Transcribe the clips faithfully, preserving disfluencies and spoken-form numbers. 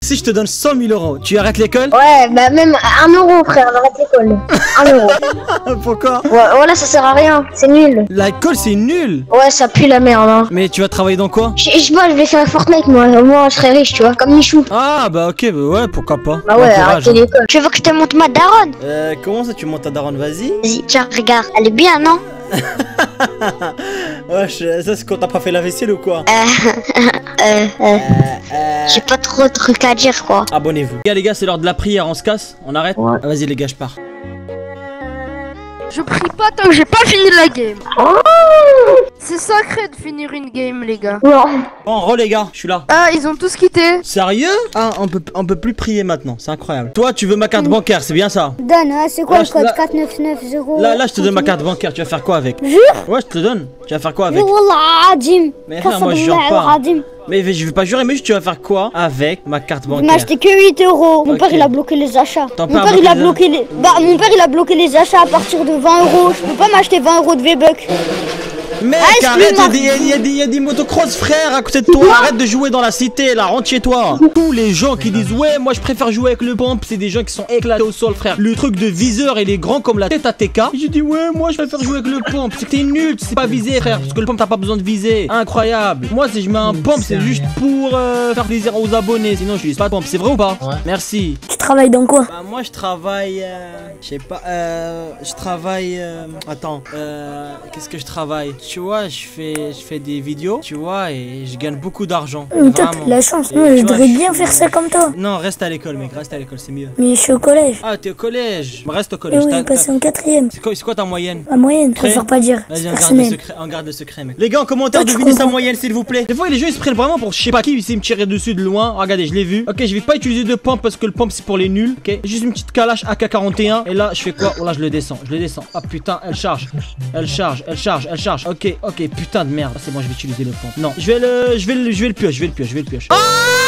Si je te donne cent mille euros, tu arrêtes l'école? Ouais, bah même un euro, frère, j'arrête l'école. Un euro. Pourquoi? Ouais, voilà, ça sert à rien, c'est nul. L'école c'est nul. Ouais, ça pue la merde, hein. Mais tu vas travailler dans quoi? Je sais pas, je vais faire Fortnite, moi. Au moins, je serai riche, tu vois, comme Michou. Ah bah ok, bah ouais, pourquoi pas. Bah ouais, courage, arrêtez hein. l'école. Tu veux que je te montre ma daronne? Euh, comment ça tu montes ta daronne? Vas-y. Vas-y, tiens, regarde, elle est bien, non? Wesh, ça c'est quand t'as pas fait la vaisselle ou quoi? Euh, euh, euh, euh... J'ai pas trop de trucs à dire, quoi. Abonnez-vous. Les gars, les gars, c'est l'heure de la prière, on se casse? On arrête? Ouais. Ah, vas-y les gars, je pars. Je prie pas tant que j'ai pas fini la game. Oh C'est sacré de finir une game, les gars. non. Bon, re les gars, je suis là. Ah, ils ont tous quitté. Sérieux? Ah, on peut, on peut plus prier maintenant, c'est incroyable. Toi, tu veux ma carte bancaire, c'est bien ça? Donne, hein, c'est quoi Là, le code là- quatre neuf neuf zéro? Là, là, je te donne ma carte bancaire, tu vas faire quoi avec? Jure? Ouais, je te donne. Tu vas faire quoi avec? Wallah, Adim. Mais frère, moi je jure pas. Mais je vais pas jurer, mais juste tu vas faire quoi avec ma carte Vous bancaire? m'achetez que huit euros. Mon Ok. père il a bloqué les achats. Ton Mon père a père il a bloqué bloqué les. Bah mon père il a bloqué les achats à partir de vingt euros. Je peux pas m'acheter vingt euros de V-Bucks. Mec, Ah, arrête, excuse-moi. il y, a des- y a des- y a des motocross frère à côté de toi. Arrête de jouer dans la cité là, rentre chez toi. Tous les gens qui disent ouais, moi je préfère jouer avec le pompe, c'est des gens qui sont éclatés au sol frère. Le truc de viseur il est grand comme la tête à T K. J'ai dit ouais, moi je préfère jouer avec le pompe. C'est que t'es nul, tu sais pas viser frère, parce que le pompe t'as pas besoin de viser. Incroyable. Moi si je mets un pompe c'est juste pour euh, faire plaisir aux abonnés. Sinon je n'utilise pas de pompe, c'est vrai ou pas? Ouais. Merci. Tu travailles dans quoi? Bah moi je travaille, euh, je sais pas, euh, je travaille, euh, attends, euh, qu'est-ce que je travaille? Tu vois, je fais, je fais des vidéos, tu vois, et je gagne beaucoup d'argent. Mais toi Vraiment. t'as de la chance. Et Moi tu je vois, devrais je bien suis- faire ça comme toi. Non, reste à l'école mec, reste à l'école, c'est mieux. Mais je suis au collège. Ah, t'es au collège, reste au Et collège. oui, t'as- j'ai passé t'as- en quatrième. C'est quoi, c'est quoi ta moyenne? Ma moyenne, je Très- préfère pas dire. Vas-y, C'est on garde, le personnel. secret, on garde le secret, mec. Les gars, en commentaire, Toi, tu devinez sa comprends. moyenne, s'il vous plaît. Des fois, les gens ils se prennent vraiment pour je sais pas qui, ils essaient de me tirer dessus de loin. Regardez, je l'ai vu. Ok, je vais pas utiliser de pompe parce que le pompe c'est pour les nuls. Ok, juste une petite calache A K quarante et un. Et là, je fais quoi? Oh là, je le descends, je le descends. Ah putain, elle charge, elle charge, elle charge, elle charge. Ok, ok, putain de merde. Ah, c'est bon, je vais utiliser le pompe. Non, je vais le, je vais le, je vais le pioche, je vais le pioche, je vais le pioche. Ah!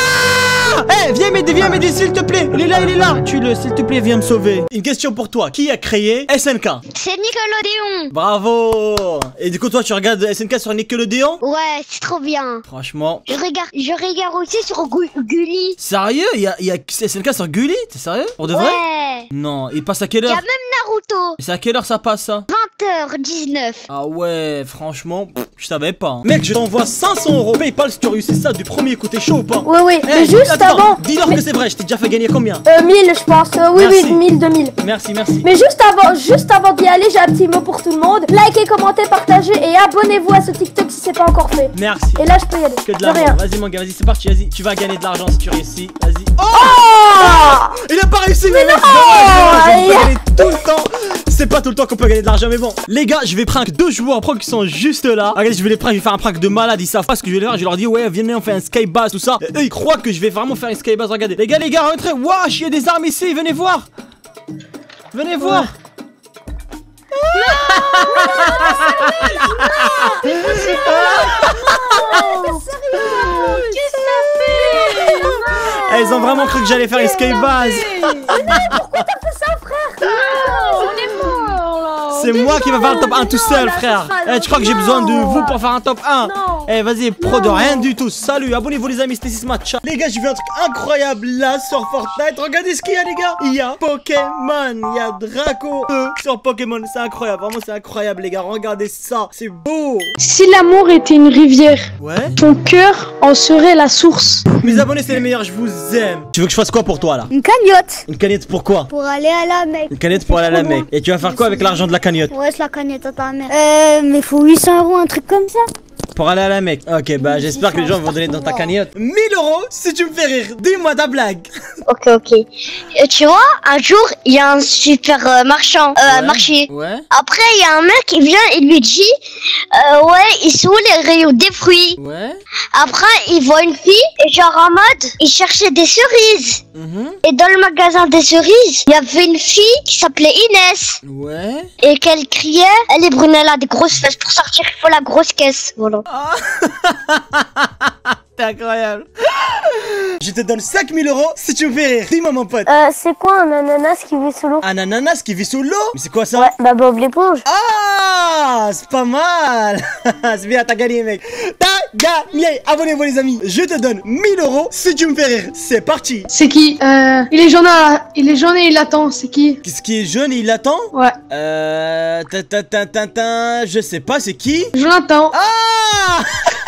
Eh, viens m'aider, viens m'aider s'il te plaît. Il est là, il est là. Tue-le, s'il te plaît, viens me sauver. Une question pour toi. Qui a créé S N K? C'est Nickelodeon. Bravo. Et du coup, toi, tu regardes S N K sur Nickelodeon? Ouais, c'est trop bien. Franchement. Je regarde, je regarde aussi sur Gu- Gulli. Sérieux? Il y a, il y a S N K sur Gulli? T'es sérieux? Pour de vrai? Ouais. Non, il passe à quelle Il y a heure? même Naruto. Et c'est à quelle heure ça passe ça? vingt heures dix-neuf. Ah ouais, franchement, pff, je savais pas. hein. Mec, je t'envoie cinq cents euros. Paypal si tu réussis ça du premier coup, t'es chaud ou pas? Ouais, ouais. Eh, Mais juste attends, avant. dis-leur que c'est vrai, je t'ai déjà fait gagner combien? Euh, mille, je pense. Euh, oui, Merci. oui, mille, deux mille. Merci, merci. Mais juste avant, juste avant d'y aller, j'ai un petit mot pour tout le monde. Likez, commentez, partagez et abonnez-vous à ce TikTok si c'est pas encore fait. Merci. Et là, je peux y aller. Que de De l'argent. rien. Vas-y mon gars, vas-y, c'est parti, vas-y. Tu vas gagner de l'argent si tu réussis. Vas-y. Oh, Oh il a pas réussi, mais, mec, non, dommage, dommage, on peut aïe. gagner tout le temps. C'est pas tout le temps qu'on peut gagner de l'argent, mais bon. Les gars, je vais prank deux joueurs pro qui sont juste là. Regardez, je vais les prank, je vais faire un prank de malade. Ils savent pas ce que je vais leur faire. Je leur dis, ouais, venez, on fait un skybase, tout ça. Et eux, ils croient que je vais vraiment faire une skybase. Regardez, les gars, les gars, rentrez. Wesh, il y a des armes ici. Venez voir. Venez voir. Eh, ils ont vraiment cru que j'allais faire une skybase. C'est moi qui vais faire le top un tout seul, frère. Eh, tu crois que j'ai besoin de vous pour faire un top un? Eh, vas-y, pro de rien du tout. Salut, abonnez-vous les amis, c'était Sismatch. Les gars, j'ai vu un truc incroyable là sur Fortnite. Regardez ce qu'il y a, les gars. Il y a Pokémon, il y a Draco deux sur Pokémon. C'est incroyable, vraiment, c'est incroyable, les gars. Regardez ça, c'est beau. Si l'amour était une rivière, Ouais. ton cœur en serait la source. Mes abonnés, c'est les meilleurs, je vous aime. Tu veux que je fasse quoi pour toi là? Une cagnotte. Une canette pourquoi? Pour aller à la Mecque. Une canette pour aller à la Mecque. Et tu vas faire quoi avec l'argent de la cagnotte? Ouais, c'est la cagnotte à ta mère. Euh, mais faut huit cents euros, un truc comme ça. Pour aller à la Mecque. Ok, bah j'espère que les gens vont donner dans ta cagnotte. mille euros si tu me fais rire. Dis-moi ta blague. Ok, ok. Euh, tu vois, un jour, il y a un super euh, marchand, euh, Ouais. marché. Ouais. Après, il y a un mec qui vient et lui dit, euh, ouais, ils sont où les rayons des fruits? Ouais. Après, il voit une fille et genre en mode, il cherchait des cerises. Mhm. Et dans le magasin des cerises, il y avait une fille qui s'appelait Inès. Ouais. Et qu'elle criait, elle est brune, elle a des grosses fesses. Pour sortir, il faut la grosse caisse. Voilà. T'es incroyable. Je te donne cinq mille euros si tu me fais rire. Dis-moi mon pote. Euh, c'est quoi un ananas qui vit sous l'eau? Un ananas qui vit sous l'eau? Mais c'est quoi ça? Ouais, bah Bob l'éponge. Ah, c'est pas mal. C'est bien, t'as gagné mec. T'as gagné. Abonnez-vous les amis. Je te donne mille euros si tu me fais rire. C'est parti. C'est qui? Euh, il est jaune, à... il est jaune et il attend, c'est qui? Qu'est-ce qui est jeune et il attend? Ouais. Euh... ta ta ta ta ta, je sais pas, c'est qui? Jonathan. Ah.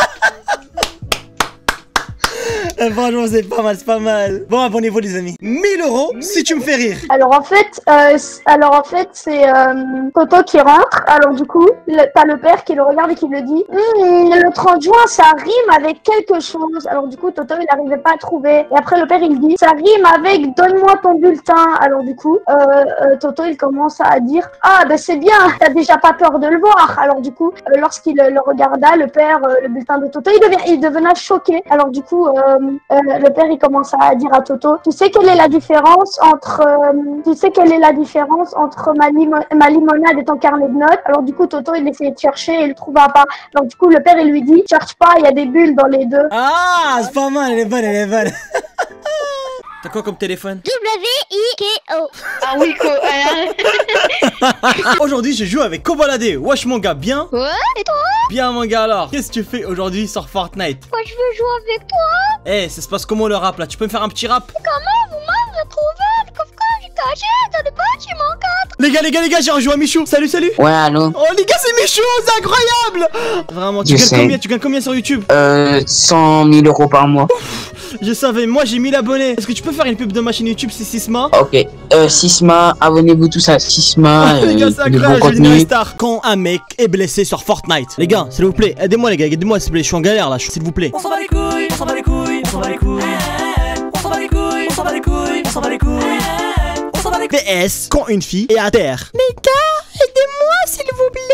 Franchement c'est pas mal, c'est pas mal. Bon, abonnez-vous les amis. mille euros si tu me fais rire. Alors en fait, euh, c- alors en fait c'est euh, Toto qui rentre. Alors du coup, le- t'as le père qui le regarde et qui le dit Hum, le trente juin ça rime avec quelque chose. Alors du coup Toto il n'arrivait pas à trouver. Et après le père il dit ça rime avec donne-moi ton bulletin. Alors du coup euh, euh, Toto il commence à dire ah ben c'est bien, t'as déjà pas peur de le voir. Alors du coup euh, lorsqu'il le, le regarda, le père, euh, le bulletin de Toto, il, devient, il devenait choqué. Alors du coup euh, euh, le père il commence à dire à Toto tu sais quelle est la différence entre euh, tu sais quelle est la différence entre ma, limo- ma limonade et ton carnet de notes. Alors du coup Toto il essayait de chercher et il le trouva pas. Donc du coup le père il lui dit cherche pas, il y a des bulles dans les deux. Ah, c'est pas mal, elle est bonne, elle est bonne. T'as quoi comme téléphone? W I K O. Ah oui, quoi. Aujourd'hui je joue avec Kobalade. Wesh mon gars, bien? Ouais, et toi? Bien mon gars alors. Qu'est-ce que tu fais aujourd'hui sur Fortnite? Moi je veux jouer avec toi. Eh, ça se passe comment le rap là? Tu peux me faire un petit rap? Comment vous m'avez trouvé le coffre du caché? T'as des potes, tu m'en quatre. Les gars, les gars, les gars, j'ai rejoint Michou. Salut, salut. Ouais, allô. Oh les gars, c'est Michou, c'est incroyable. Vraiment, tu Je gagnes sais. combien? Tu gagnes combien sur YouTube? Euh, cent mille euros par mois. Je savais, moi j'ai mille abonnés. Est-ce que tu peux faire une pub de ma chaîne YouTube? C'est Sisma. Ok. Euh, Sisma, abonnez-vous tous à Sisma. Les gars, euh, c'est de bon incroyable, je vais devenir une contenu. star. Quand un mec est blessé sur Fortnite, les gars, s'il vous plaît, aidez-moi les gars, aidez-moi s'il vous plaît, je suis en galère là, s'il vous plaît. On s'en bat les couilles, on s'en bat les couilles, on s'en bat les couilles. On s'en bat les couilles, on s'en bat les couilles, on s'en bat les couilles. On s'en bat les couilles. P S, quand une fille est à terre. Les gars, aidez-moi s'il vous plaît.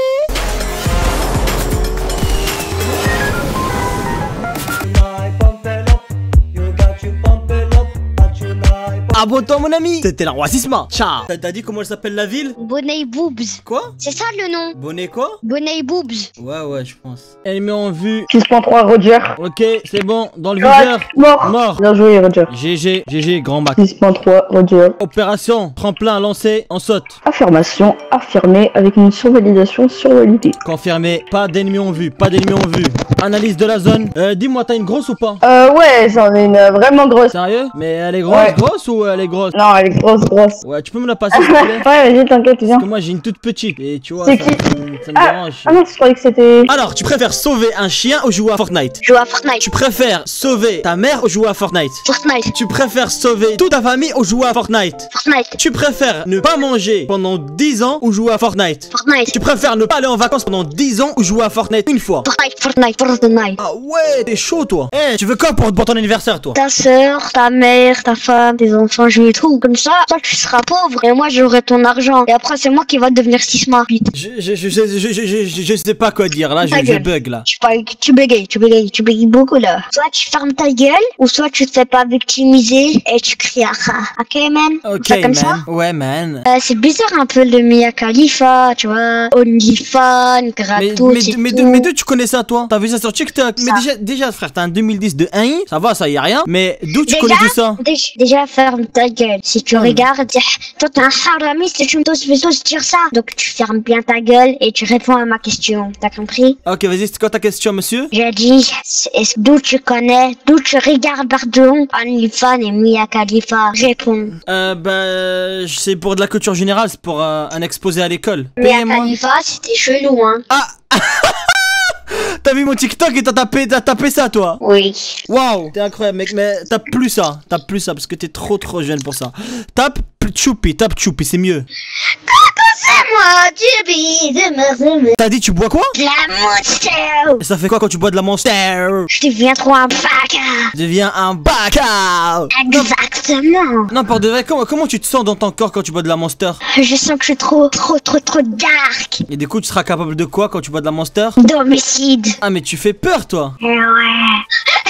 Abonne-toi mon ami. C'était la roi Sisma. Ciao. T'as t'as dit comment elle s'appelle la ville? Bonnet Boobs. Quoi? C'est ça le nom. Bonnet quoi? Bonnet Boobs. Ouais ouais je pense. Elle met en vue. six point trois, Roger. Ok c'est bon. Dans le viseur. Mort. Mort. Bien joué, Roger. G G. G G grand max. six point trois, Roger. Opération. Tremplin lancé. On saute. Affirmation affirmée avec une survalidation survalidée. Confirmé. Pas d'ennemis en vue. Pas d'ennemis en vue. Analyse de la zone. Euh dis-moi t'as une grosse ou pas? Euh, ouais, j'en ai une euh, vraiment grosse. Sérieux? Mais elle est grosse Ouais. grosse ou elle est grosse? Non, elle est grosse, grosse. Ouais tu peux me la passer s'il te plaît? Ouais, vas-y, t'inquiète, viens. Parce que moi j'ai une toute petite. Et tu vois ça, C'est ça, qui? me- ça me Ah, dérange. ah non, je croyais que c'était... Alors, tu préfères sauver un chien ou jouer à Fortnite? Joue à Fortnite. Tu préfères sauver ta mère ou jouer à Fortnite? Fortnite. Tu préfères sauver toute ta famille ou jouer à Fortnite? Fortnite. Tu préfères ne pas manger pendant dix ans ou jouer à Fortnite? Fortnite. Tu préfères ne pas aller en vacances pendant dix ans ou jouer à Fortnite une fois? Fortnite. Fortnite. Fortnite. Ah ouais, t'es chaud toi. Eh, tu veux quoi pour, pour ton anniversaire toi? Ta soeur, ta mère, ta femme, tes enfants, je veux tout. Comme ça, toi tu seras pauvre et moi j'aurai ton argent. Et après c'est moi qui va devenir Sisma. Je, je, je, je, je, je, je, je sais pas quoi dire là, je, Ta je gueule. bug là. Tu, parles- tu bégayes, tu bégayes, tu bégayes beaucoup là. Soit tu fermes ta gueule, ou soit tu te fais pas victimiser et tu cries ah ah. Ok man? Ok C'est comme man. ça? Ouais man. Euh, c'est bizarre un peu le Mia Khalifa, tu vois. OnlyFans, Mais, gratos et mais, mais, tout. de- mais d'où tu connais ça toi? T'as vu ça sur TikTok? Mais Ça. déjà, déjà frère, t'as un deux mille dix de un i, ça va, ça y a rien. Mais d'où tu Déjà connais tout ça? Déjà, déjà, ferme ta gueule. Si tu Ouais, mais- regardes, dis, toi t'es un haramiste et tu me tous veux tous dire ça. Donc tu fermes bien ta gueule et tu réponds à ma question. T'as compris? Ok, vas-y, c'est quoi ta question, monsieur? J'ai dit, est-ce d'où tu connais, d'où tu regardes pardon, OnlyFans et Mia Khalifa? Réponds. Euh, bah, c'est pour de la culture générale, c'est pour euh, un exposé à l'école. Mia Payez-moi. Khalifa, c'était chelou, hein? Ah T'as vu mon TikTok et t'as tapé, t'as tapé ça, toi? Oui. Waouh, t'es incroyable, mec, mais tape plus ça, tape plus ça, parce que t'es trop trop jeune pour ça. Tape Choupi, tape Choupi, c'est mieux. Moi, tu bises, T'as dit, tu bois quoi? la monster. Et ça fait quoi quand tu bois de la Monster? Je deviens trop un bâtard. Tu deviens un bacard. Exactement. Non, pour de vrai, comment, comment tu te sens dans ton corps quand tu bois de la Monster? Je sens que je suis trop, trop, trop, trop dark. Et du coup, tu seras capable de quoi quand tu bois de la Monster? D'homicide. Ah, mais tu fais peur, toi. Eh ouais.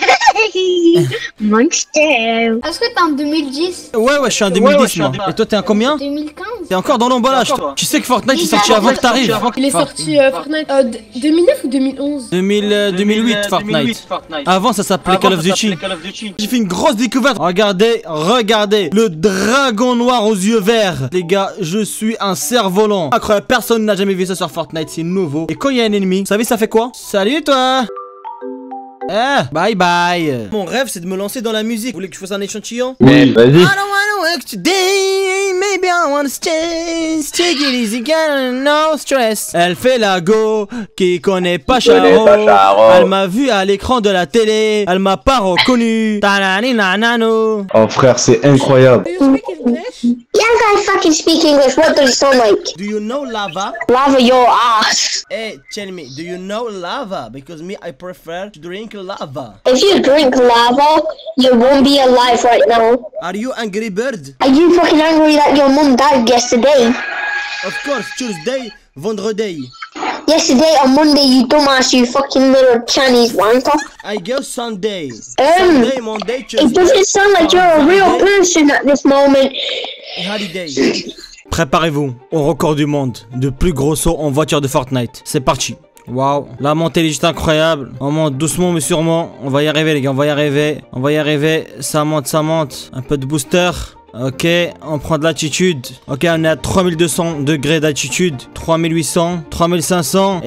Monster. Est-ce que t'es en deux mille dix? Ouais, ouais, je suis en deux mille dix, moi. Et toi, t'es en combien? deux mille quinze? T'es encore dans l'emballage, toi. Tu sais que Fortnite est sorti avant que t'arrives. Il est sorti euh, Fortnite euh, deux mille neuf ou deux mille onze? deux mille, euh, deux mille huit, Fortnite. Avant, ça s'appelait Call of Duty. J'ai fait une grosse découverte. Regardez, regardez. Le dragon noir aux yeux verts. Les gars, je suis un cerf-volant. Incroyable, personne n'a jamais vu ça sur Fortnite. C'est nouveau. Et quand il y a un ennemi, vous savez, ça fait quoi? Salut, toi. Eh, bye bye. Mon rêve, c'est de me lancer dans la musique. Vous voulez que je fasse un échantillon? Oui, vas-y. I don't wanna work today, maybe I wanna stay, take it easy, get no stress. Elle fait la go, qui connaît pas Charo. Elle m'a vu à l'écran de la télé, elle m'a pas reconnu. Tanani nanano. Oh frère, c'est incroyable. Do you speak English? Young guy fucking speak English. What does it sound like? Do you know lava? Lava your ass. Hey, tell me, do you know lava? Because me, I prefer to drink lava. If you drink lava, you won't be alive right now. Are you angry bird? Are you fucking angry that your mom died yesterday? Of course, Tuesday, vendredi. Yesterday on Monday, you dumbass, you fucking little Chinese wanker. I go Sunday. Um, Sunday, Monday, Tuesday. It doesn't sound like you're a real person at this moment. Holiday. Préparez-vous au record du monde de plus gros saut en voiture de Fortnite. C'est parti. Waouh, la montée est juste incroyable. On monte doucement mais sûrement. On va y arriver les gars, on va y arriver. On va y arriver. Ça monte, ça monte. Un peu de booster. Ok, on prend de l'altitude. Ok, on est à trois mille deux cents degrés d'altitude. trois mille huit cents, trois mille cinq cents.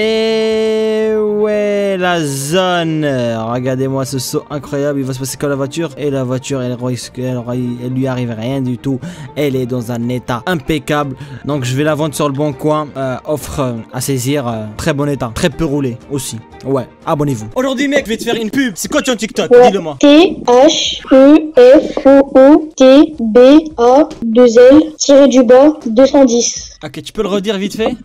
Et ouais, la zone. Regardez-moi ce saut incroyable. Il va se passer comme la voiture. Et la voiture, elle, elle, elle lui arrive rien du tout. Elle est dans un état impeccable. Donc je vais la vendre sur le bon coin. Euh, offre euh, à saisir. Euh, très bon état. Très peu roulé aussi. Ouais, abonnez-vous. Aujourd'hui, mec, je vais te faire une pub. C'est quoi ton TikTok? Ouais. Dis-le-moi. T H U F O O T B A deux L tiré du bas deux cent dix. Ok, tu peux le redire vite fait?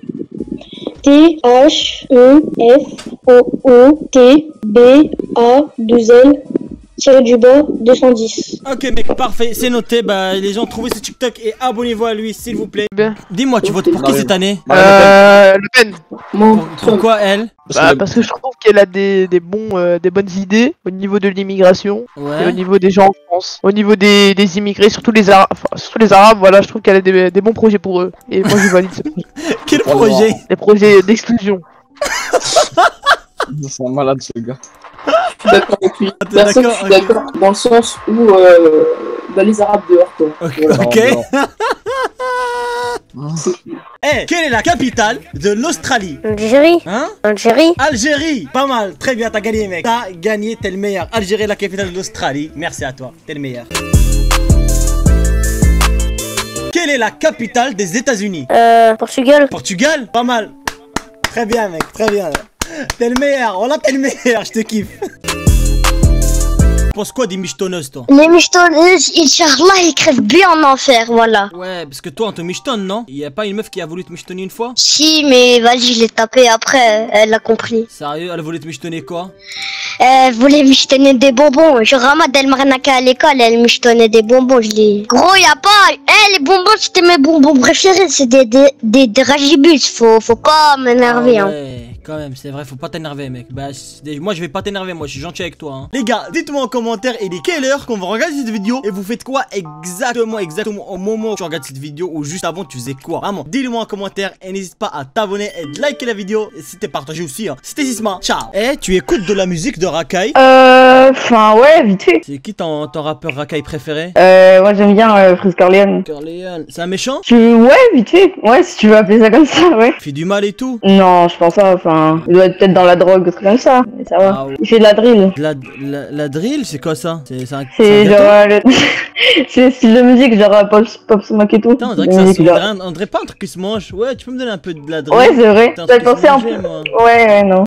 T H E F O O T B A deux L tiré du bas deux cent dix. Ok mec, parfait, c'est noté. Bah les gens, trouvez ce TikTok et abonnez-vous à lui s'il vous plaît. Dis-moi, tu votes pour qui cette année? Euh, Le Pen. Pour- Pourquoi elle? Bah, parce que je trouve qu'elle a des, des, bons, euh, des bonnes idées au niveau de l'immigration et au Ouais. niveau des gens en France. Au niveau des, des immigrés, surtout les Arabes, enfin, surtout les Arabes, voilà, je trouve qu'elle a des, des bons projets pour eux. Et moi je valide ce projet. Quel projet? Des projets d'exclusion. C'est un malade ce gars. D'accord avec lui. Ah, t'es Personne, je d'accord, suis ok. d'accord. Dans le sens où euh, bah, les Arabes dehors, quoi. Ok. Voilà. Ok. Non, Eh, quelle est la capitale de l'Australie? Algérie. Hein? Algérie. Algérie. Pas mal, très bien, t'as gagné mec. T'as gagné, t'es le meilleur. Algérie, la capitale de l'Australie. Merci à toi, t'es le meilleur. Quelle est la capitale des États-Unis? Euh, Portugal. Portugal? Pas mal. Très bien mec, très bien. T'es le meilleur, voilà t'es le meilleur, je te kiffe. Tu penses quoi des michetonneuses toi? Les michetonneuses, Inch'Allah, ils crèvent bien en enfer, voilà. Ouais, parce que toi on te michetonne non? Y a pas une meuf qui a voulu te michetonner une fois? Si, mais vas-y, je l'ai tapé après, elle a compris. Sérieux, elle voulait te michetonner quoi? Elle voulait michetonnner des bonbons. Je ramade, elle m'arnaquait à l'école, elle michetonnait des bonbons, je l'ai... Gros, y a pas... Eh, les bonbons, c'était mes bonbons préférés, c'est des, des, des, des Dragibus, faut, faut pas m'énerver, Ah hein. ouais, quand même, c'est vrai, faut pas t'énerver mec. Bah, c'est- moi je vais pas t'énerver, moi je suis gentil avec toi hein. Les gars, dites-moi en commentaire, il est quelle heure qu'on va regarder cette vidéo? Et vous faites quoi exactement, exactement au moment où tu regardes cette vidéo ou juste avant tu faisais quoi? Vraiment, dis-le-moi en commentaire et n'hésite pas à t'abonner et de liker la vidéo. Et si t'es partagé aussi hein. C'était Sisma, ciao. Eh, tu écoutes de la musique de Rakai? Euh, enfin ouais, vite fait. C'est qui ton, ton rappeur Rakai préféré? Euh, moi j'aime bien euh, Freeze Corleone. Corleone, c'est un méchant? Tu... Ouais, vite fait. Ouais, si tu veux appeler ça comme ça, ouais. Il fait du mal et tout? Non, je pense pas, enfin, il doit être peut-être dans la drogue, un truc comme ça, mais ça va. Ah ouais. Il fait de la drill. La, la, la drill, c'est quoi ça? C'est c'est un, C'est c'est un genre, gâteau? euh, le... c'est le style de musique, genre euh, Pop, Pop Smoke et tout. Putain, on dirait que De ça musique, se- on genre. dirait, on dirait pas un truc qui se mange. Ouais, tu peux me donner un peu de la drill? Ouais, c'est vrai. Putain, J'avais ce qui se pensé en mangeait, plus. moi. Ouais, ouais, non.